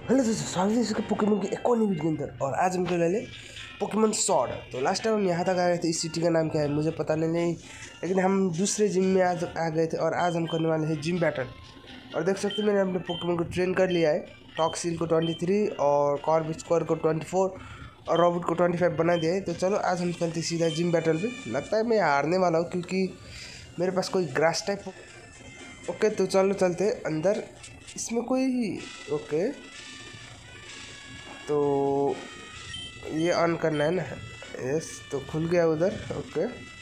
Hello दोस्तों, स्वागत है इसके पोकेमोन की एक और नई वीडियो के अंदर। और आज हम खेल रहे पोकेमोन स्वॉर्ड। तो लास्ट टाइम हम यहाँ तक आ गए थे। इस सिटी का नाम क्या है मुझे पता नहीं, लेकिन हम दूसरे जिम में आज आ गए थे और आज हम करने वाले हैं जिम बैटल। और देख सकते हैं मैंने अपने पोकेमोन को ट्रेन कर लिया है। टॉक्सिल को 23 और कॉर्बिस्क्वायर को 24 और रॉबर्ट को 25 बना दिया है। तो चलो आज हम चलते सीधा जिम बैटल पे। लगता है मैं हारने वाला हूँ क्योंकि मेरे पास कोई ग्रास टाइप। ओके तो चलो चलते अंदर। इसमें कोई ओके तो ये ऑन करना है ना। यस तो खुल गया उधर। ओके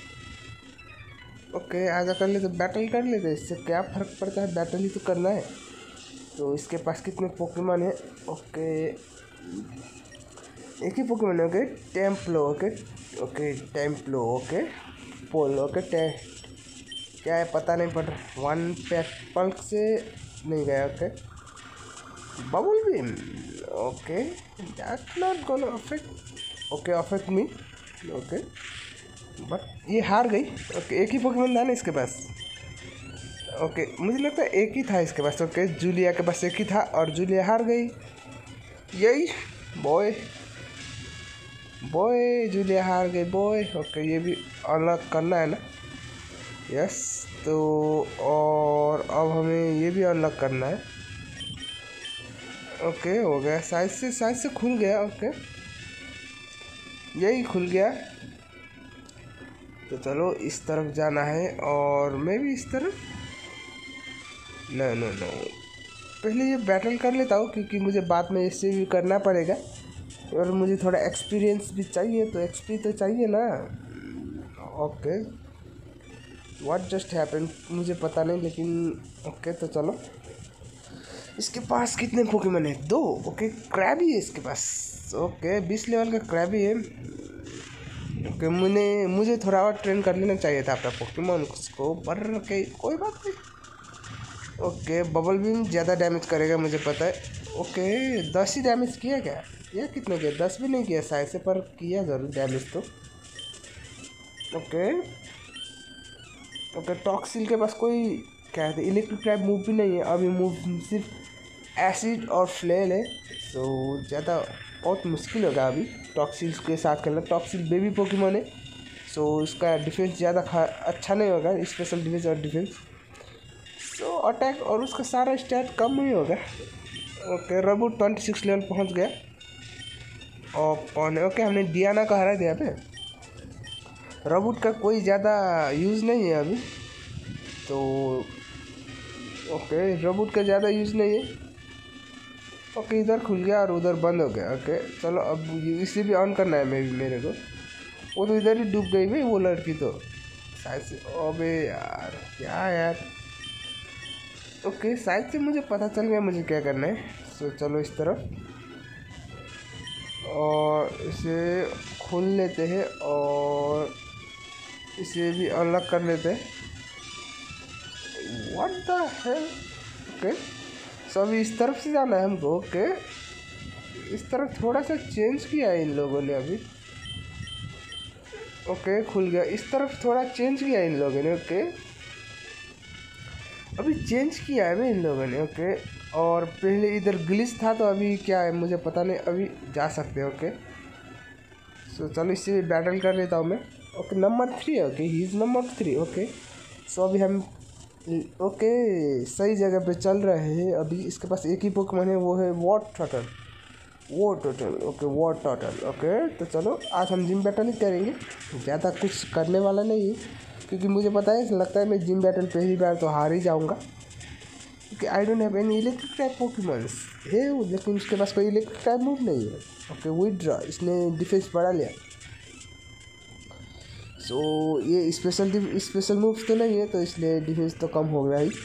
ओके आजा कर ले तो बैटल कर लेते। इससे क्या फ़र्क पड़ता है, बैटल ही तो करना है। तो इसके पास कितने पोकेमॉन है? ओके एक ही पोकेमॉन है। ओके टेम्पलो। ओके ओके टेम्पलो। ओके पोल। ओके क्या है पता नहीं पड़ रहा। वन पैक पल्क से नहीं गया। Okay bubble beam. Okay that not gonna affect. Okay affect me. Okay but ये हार गई। ओके एक ही पोकेमॉन था ना इसके पास। ओके मुझे लगता है एक ही था इसके पास। ओके जूलिया के पास एक ही था और जूलिया हार गई। यही बॉय बॉय जूलिया हार गई बॉय। ओके ये भी अलग करना है ना। यस तो और अब हमें ये भी अलग करना है। ओके हो गया। साइज से खुल गया। ओके यही खुल गया। तो चलो इस तरफ जाना है और मैं भी इस तरफ। नो नो नो पहले ये बैटल कर लेता हूँ क्योंकि मुझे बाद में इससे भी करना पड़ेगा और मुझे थोड़ा एक्सपीरियंस भी चाहिए। तो एक्सपी तो चाहिए ना। ओके व्हाट जस्ट हैपेंड मुझे पता नहीं, लेकिन ओके तो चलो। इसके पास कितने पोकेमॉन है? 2। ओके क्रैबी है इसके पास। ओके 20 लेवल का क्रैबी है। ओके मुझे थोड़ा और ट्रेन कर लेना चाहिए था अपना पोकेमॉन को, पर के कोई बात नहीं। ओके बबल बीम ज़्यादा डैमेज करेगा मुझे पता है। ओके 10 ही डैमेज किया क्या? ये कितने किया? 10 भी नहीं किया शायद से, पर किया ज़रूर डैमेज तो। ओके ओके टॉक्सिल के पास कोई क्या है, इलेक्ट्रिक टाइप मूव भी नहीं है। अभी मूव सिर्फ एसिड और फ्लेल है। तो ज़्यादा बहुत मुश्किल होगा अभी टॉक्सिल के साथ खेलना। टॉक्सिल बेबी पोकेमॉन है सो इसका डिफेंस ज़्यादा अच्छा नहीं होगा, स्पेशल डिफेंस और डिफेंस। सो अटैक और उसका सारा स्टैट कम ही होगा। ओके रबूट 26 लेवल पहुंच गया और पौने। ओके हमने डियाना को हरा दिया पे। रबूट का कोई ज़्यादा यूज़ नहीं है अभी तो। ओके रबूट का ज़्यादा यूज़ नहीं है। ओके इधर खुल गया और उधर बंद हो गया। ओके चलो अब इसे भी ऑन करना है मेरे को। वो तो इधर ही डूब गई भाई वो लड़की तो शायद से। अबे यार क्या यार। ओके शायद से मुझे पता चल गया मुझे क्या करना है। सो चलो इस तरफ और इसे खोल लेते हैं और इसे भी अलग कर लेते हैं। What the hell. Okay so अभी इस तरफ से जाना है हमको। ओके इस तरफ थोड़ा सा चेंज किया है इन लोगों ने अभी। ओके खुल गया। इस तरफ थोड़ा चेंज किया है इन लोगों ने। ओके अभी चेंज किया है इन लोगों ने। ओके और पहले इधर ग्लिच था तो अभी क्या है मुझे पता नहीं। अभी जा सकते हैं। ओके सो चलो इससे भी बैटल कर लेता हूँ मैं। Okay number 3 okay he is number 3। Okay so अभी हम ओके सही जगह पे चल रहे हैं। अभी इसके पास एक ही पोकेमॉन है, वो है Wartortle. Okay Wartortle. Okay तो चलो आज हम जिम बैटल ही करेंगे। ज़्यादा कुछ करने वाला नहीं है क्योंकि मुझे पता है, लगता है मैं जिम बैटल पहली बार तो हार ही जाऊँगा क्योंकि I don't have any electric type Pokemons है, लेकिन उसके पास कोई इलेक्ट्रिक टाइप मूव नहीं है। ओके विथड्रॉ इसने डिफेंस बढ़ा लिया। सो ये स्पेशल मूव्स तो नहीं है तो इसलिए डिफेंस तो कम हो गया ही।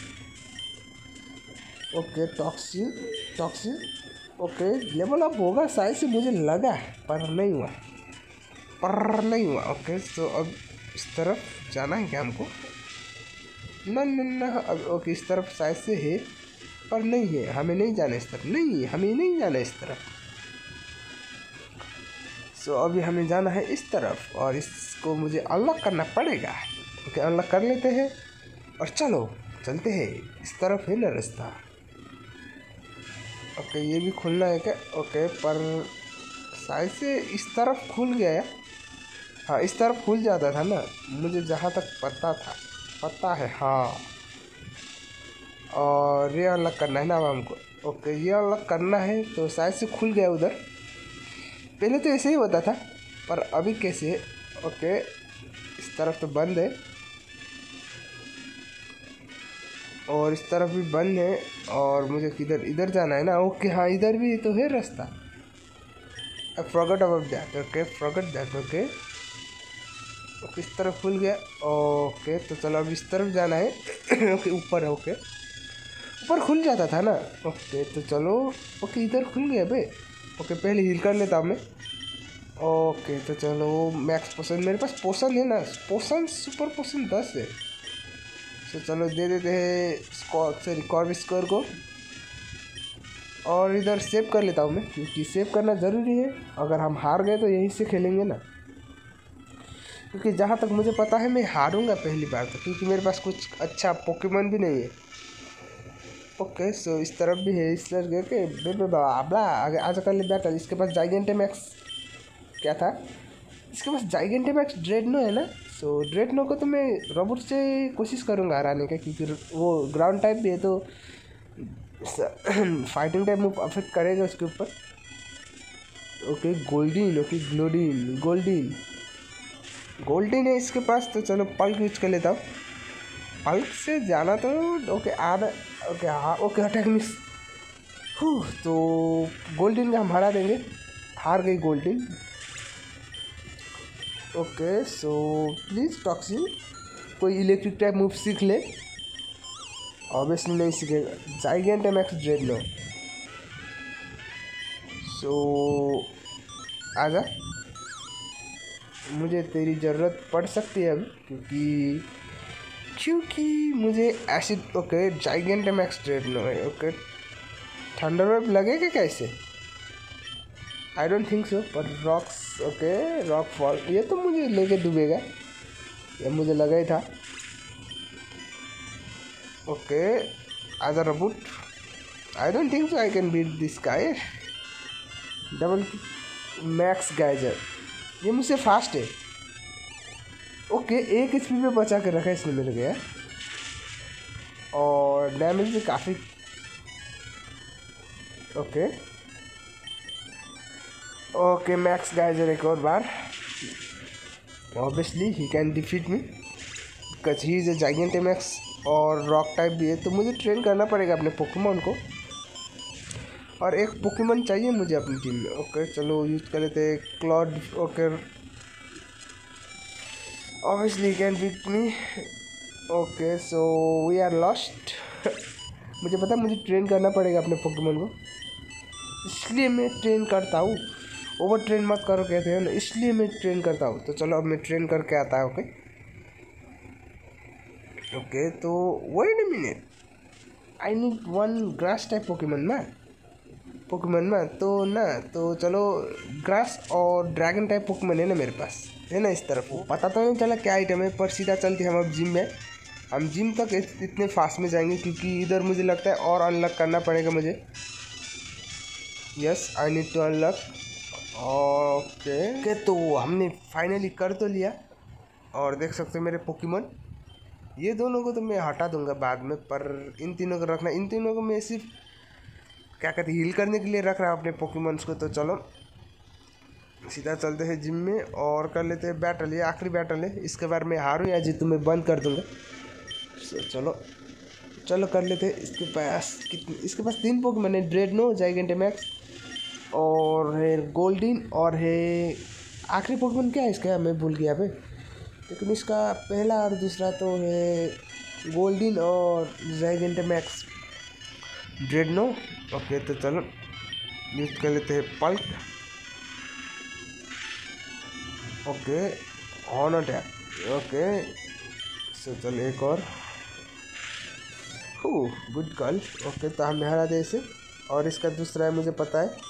Okay Toxel okay level up होगा शायद से मुझे लगा, पर नहीं हुआ। ओके तो अब इस तरफ जाना है क्या हमको? ना अब ओके इस तरफ शायद से है पर नहीं है। हमें नहीं जाना इस तरफ। नहीं हमें नहीं जाना इस तरफ। सो अभी हमें जाना है इस तरफ और इसको मुझे अनलॉक करना पड़ेगा। ओके अनलॉक कर लेते हैं और चलो चलते हैं। इस तरफ है ना रास्ता। ओके ये भी खुलना है क्या? ओके पर शायद से इस तरफ खुल गया है। हाँ इस तरफ खुल जाता था ना, मुझे जहाँ तक पता है। हाँ और ये अनलॉक करना है ना अब हमको। ओके ये अनलॉक करना है तो शायद से खुल गया उधर। पहले तो ऐसे ही होता था पर अभी कैसे? ओके इस तरफ तो बंद है और इस तरफ भी बंद है। और मुझे किधर? इधर जाना है ना। ओके हाँ इधर भी तो है रास्ता। I forgot about that. Okay forgot that. Okay okay इस तरफ खुल गया। ओके तो चलो अब इस तरफ जाना है। ओके ऊपर है। ओके ऊपर खुल जाता था ना। ओके तो चलो। ओके इधर खुल गया बे। ओके पहले हील कर लेता हूँ मैं। ओके तो चलो मैक्स पोशन, मेरे पास पोशन है ना, पोशन सुपर पोशन 10 है। तो चलो दे देते हैं स्कोर से रिकॉर्ड स्कोर को। और इधर सेव कर लेता हूँ मैं, क्योंकि सेव करना ज़रूरी है। अगर हम हार गए तो यहीं से खेलेंगे ना, क्योंकि जहाँ तक मुझे पता है मैं हारूंगा पहली बार तो, क्योंकि मेरे पास कुछ अच्छा पोकेमॉन भी नहीं है। ओके सो इस तरफ भी है। इस तरफ गए के बेबे बाबा आगे आज कर ले बैटल। इसके पास जाइगेंटेमैक्स क्या था? इसके पास जाइगेंटेमैक्स ड्रेडनो है ना। सो ड्रेडनो को तो मैं रोबोट से कोशिश करूँगा हराने का, क्योंकि वो ग्राउंड टाइप भी है तो फाइटिंग टाइप में अफेक्ट करेगा उसके ऊपर। ओके गोल्डीन। ओके ग्लोडीन गोल्डीन है इसके पास। तो चलो पल्क यूज कर लेता हूँ। पल्क से जाना तो ओके आधा। ओके हाँ ओके अटैक मिस। तो गोल्डीन का हम हरा देंगे। हार गई Goldeen. Okay so please Toxel कोई इलेक्ट्रिक टाइप मूव सीख ले। ऑब्वियसली नहीं सीखेगा। जाइगेंटेमैक्स ड्रेडनो। सो आजा, मुझे तेरी ज़रूरत पड़ सकती है अभी, क्योंकि मुझे एसिड। ओके जाइगेंटेमैक्स ड्रेडनो है। ओके थंडर वेव लगेगा कैसे? I don't think so. पर रॉक्स। ओके रॉक फॉल ये तो मुझे लेके डूबेगा, ये मुझे लगा ही था। ओके आजा robot. I don't think so I can beat this guy. Double max geyser ये मुझसे फास्ट है। ओके एक एचपी पे बचा के रखा है इसने मिल गया। और डैमेज भी काफ़ी। ओके ओके मैक्स गाइजर एक और बार। Obviously he can defeat me because he is a Gigantamax और रॉक टाइप भी है। तो मुझे ट्रेन करना पड़ेगा अपने पोकेमॉन को, और एक पोकेमॉन चाहिए मुझे अपनी टीम में। ओके चलो यूज कर लेते हैं क्लॉड। Okay obviously can beat me. Okay so we are lost. मुझे पता है मुझे ट्रेन करना पड़ेगा अपने पोकेमॉन को, इसलिए मैं ट्रेन करता हूँ। ओवर ट्रेन मत करो कहते हैं ना, इसलिए मैं ट्रेन करता हूँ। तो चलो अब मैं ट्रेन करके आता है। ओके ओके तो wait a minute, I need one grass type Pokemon में तो चलो ग्रास और ड्रैगन टाइप पोकेमॉन है ना मेरे पास, है ना इस तरफ। पता तो नहीं चला क्या आइटम है, पर सीधा चलते हम अब जिम में। हम जिम तक इतने फास्ट में जाएंगे, क्योंकि इधर मुझे लगता है और अनलॉक करना पड़ेगा मुझे। Yes I need to unlock. Okay तो हमने फाइनली कर तो लिया। और देख सकते हो मेरे पोकेमॉन, ये दोनों को तो मैं हटा दूंगा बाद में, पर इन तीनों को रखना। इन तीनों को मैं सिर्फ क्या कहते हैं हील करने के लिए रख रहा हूँ अपने पोकेमॉन्स को। तो चलो सीधा चलते हैं जिम में और कर लेते हैं बैटल। ये आखिरी बैटल है, इसके बाद मैं हारूँ या जीतूँ मैं बंद कर दूंगा। चलो कर लेते हैं। इसके पास 3 पोकेमॉन है, ड्रेडनो, जाइगेंटेमैक्स और है गोल्डीन, और है आखिरी पोकेमॉन क्या है इसका मैं भूल गया भाई, लेकिन इसका पहला और दूसरा तो है गोल्डीन और जाइगेंटेमैक्स ड्रेडनो। ओके तो चलो यूज कर लेते हैं pluck. Okay on attack. Okay so चलो एक और। Good call. ओके तो हम हरा दे इसे, और इसका दूसरा है मुझे पता है।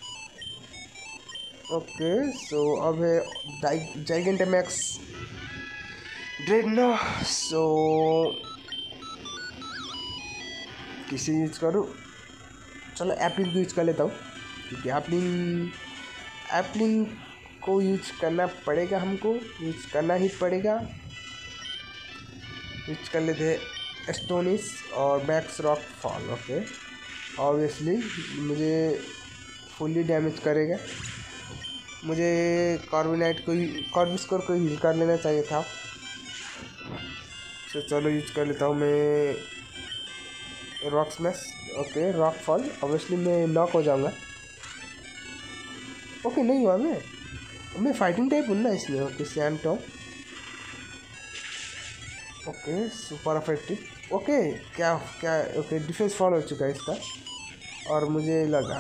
ओके सो अब है जाइगेंटेमैक्स ड्रेडनो। सो किसी यूज करूँ। चलो एप्लिंग को यूज कर लेता हूँ, क्योंकि एप्लिंग को यूज करना पड़ेगा, हमको यूज करना ही पड़ेगा। यूज कर लेते एस्टोनिश और max rock fall. Okay, obviously मुझे फुल्ली डैमेज करेगा। मुझे कॉर्बिस्कोर को हील कर लेना चाहिए था। तो चलो यूज कर लेता हूँ मैं rock smash. Okay, rock fall. Obviously मैं नॉक हो जाऊँगा। ओके, नहीं हुआ मैं फाइटिंग टाइप हूँ ना इसमें। ओके, सैंटो। Okay, super effective. ओके, क्या ओके, डिफेंस फॉल हो चुका है इसका, और मुझे लगा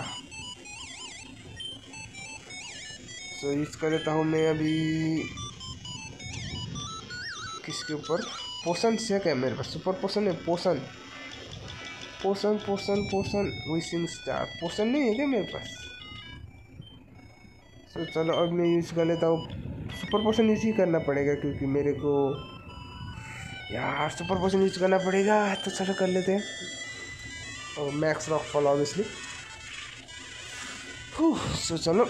तो यूज कर लेता हूँ मैं अभी किसके ऊपर। पोशन से क्या मेरे पास सुपर पोशन है? पोशन विशिंग स्टार पोशन नहीं है क्या मेरे पास? तो चलो अब मैं यूज़ कर लेता हूँ। सुपर पोशन यूज ही करना पड़ेगा, क्योंकि मेरे को यार सुपर पोशन यूज करना पड़ेगा। तो चलो कर लेते हैं। और max rock fall obviously. So चलो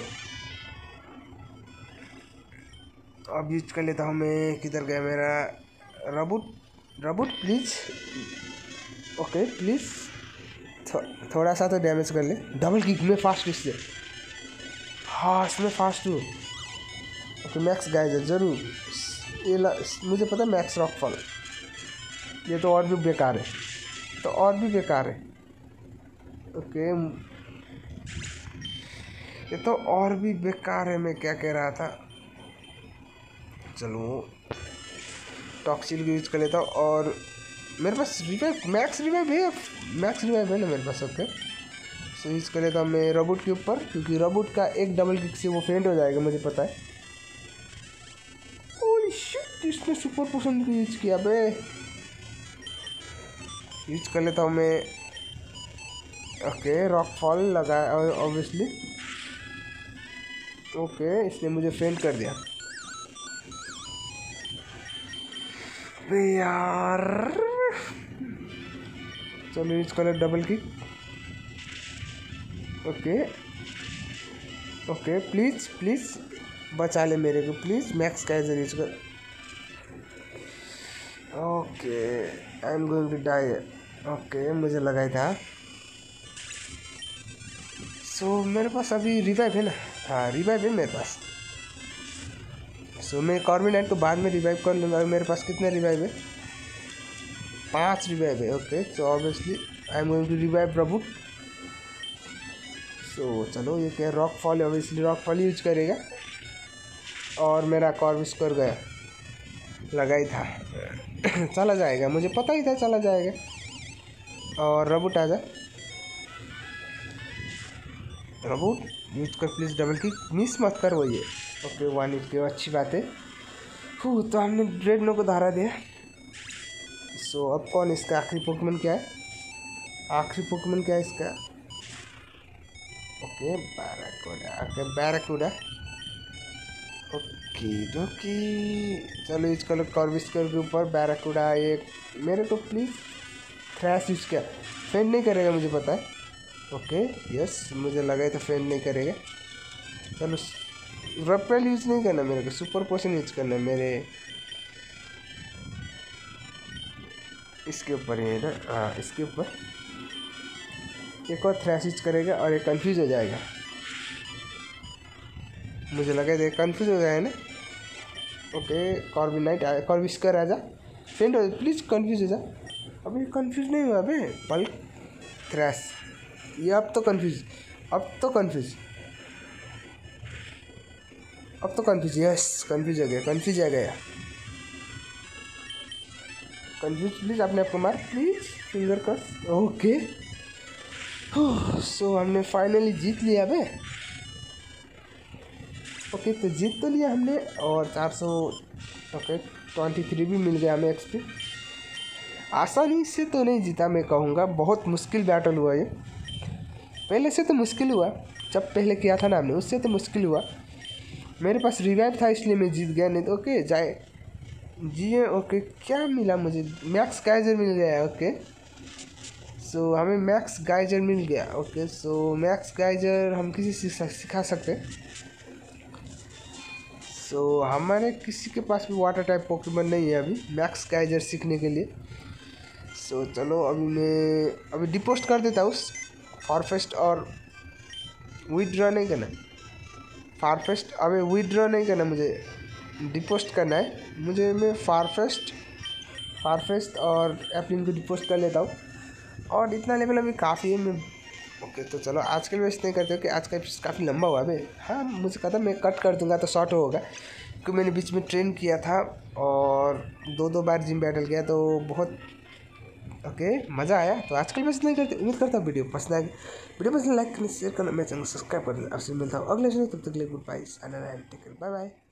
अब यूज कर लेता हूँ मैं। किधर गया मेरा रबूट प्लीज़। ओके प्लीज़, थोड़ा सा तो डैमेज कर ले। डबल किक में फास्ट इससे। हाँ, इसमें फास्ट हूँ। ओके, मैक्स गाइजर ज़रूर। ये मुझे पता है मैक्स रॉक फॉल। ये तो और भी बेकार है, ओके, ये तो और भी बेकार है। मैं क्या कह रहा था, चलो टॉक्सिल यूज कर लेता हूँ। और मेरे पास मैक्स रिवाइव है ना मेरे पास। ओके, सो यूज कर लेता हूँ मैं रोबोट के ऊपर, क्योंकि रोबोट का एक डबल किक से वो फेंट हो जाएगा, मुझे पता है। ओह शिट, इसने सुपर पोशन भी यूज किया बे। यूज कर लेता हूँ मैं। ओके, रॉक फॉल लगा ऑब्वियसली। ओके, इसने मुझे फेंट कर दिया बे यार। चलो यूज कर ले डबल किक। ओके प्लीज़ बचा ले मेरे को प्लीज़। मैक्स गाइजर यूज कर। Okay, I am going to die. Okay, मुझे लगा ही था। सो मेरे पास अभी रिवाइव है ना? हाँ, रिवाइव है मेरे पास। सो मैं कॉर्बिनाइट को बाद में रिवाइव कर लूँगा। मेरे पास कितने रिवाइव है? 5 रिवाइव है। Okay, so obviously I am going to revive Raboot. So चलो, ये क्या rock fall, obviously rock fall use करेगा। और मेरा कॉर्बिस्कोर गया, लगा ही था। चला जाएगा, मुझे पता ही था चला जाएगा। और रबूट आ जा, रबूट यूज कर प्लीज़। डबल किक मिस मत कर, वही है। ओके, 1 हिट के, अच्छी बात है। तो हमने ड्रेडनो को धारा दिया। सो अब कौन इसका आखिरी पोकेमॉन क्या है? इसका? ओके, बैराकूडा। ओके, चलो इसका लोग कॉर्बिस्कोर के ऊपर बैराकूडा। एक मेरे को प्लीज़ थ्रैश यूज किया, फेंड नहीं करेगा मुझे पता है। ओके, यस, मुझे लगा था फेंड नहीं करेगा। चलो रपेल यूज नहीं करना मेरे को, सुपर पोशन यूज करना है मेरे इसके ऊपर ही है ना। हाँ, इसके ऊपर एक और थ्रैश यूज करेगा और ये कंफ्यूज हो जाएगा। मुझे लगा था कंफ्यूज हो गया है ना। ओके, कॉर्बिस्कोर आजा, फेंड हो प्लीज़, कंफ्यूज हो जा। अभी कंफ्यूज नहीं हुआ अबे, पल्क थ्रैश। ये अब तो कंफ्यूज यस, कंफ्यूज हो गया। कंफ्यूज प्लीज़, अपने आप को मार please, finger cut. Okay, so हमने फाइनली जीत लिया बे। ओके, तो जीत तो लिया हमने, और 400 ओके 23 भी मिल गया हमें एक्सपी। आसानी से तो नहीं जीता मैं कहूँगा, बहुत मुश्किल बैटल हुआ ये। पहले से तो मुश्किल हुआ, जब पहले किया था ना हमने, उससे तो मुश्किल हुआ। मेरे पास रिवाइव था इसलिए मैं जीत गया, नहीं तो ओके जिए। ओके, क्या मिला मुझे? मैक्स गाइजर मिल गया। ओके, सो हमें मैक्स गाइजर मिल गया। ओके सो मैक्स गाइजर हम किसी से सिखा सकते हैं। सो हमारे किसी के पास भी वाटर टाइप पोकेमॉन नहीं है अभी मैक्स गाइजर सीखने के लिए। सो चलो अभी डिपोस्ट कर देता हूँ फारफेस्ट और विथड्रॉ नहीं करना फारफेस्ट, अभी विथड्रॉ नहीं करना, मुझे डिपोस्ट करना है। मैं फारफेस्ट और एप्लिन को डिपोस्ट कर लेता हूँ और इतना लेवल अभी काफ़ी है। मैं ओके तो चलो आज के लिए इतना ही करते हो कि आज का एपिसोड काफ़ी लंबा हुआ अभी। हाँ मुझे कहता मैं कट कर दूंगा तो शॉर्ट होगा क्योंकि मैंने बीच में ट्रेन किया था और 2 बार जिम बैटल किया तो बहुत ओके मज़ा आया। तो आज के लिए बस नहीं करते, उम्मीद करता हूँ वीडियो पसंद आएगी। वीडियो पसंद लाइक करना शेयर करना, मैं चैनल सब्सक्राइब कर देना। आपसे मिलता हूँ अगले वीडियो, तब तक के लिए गुड बाय, बाय बाय।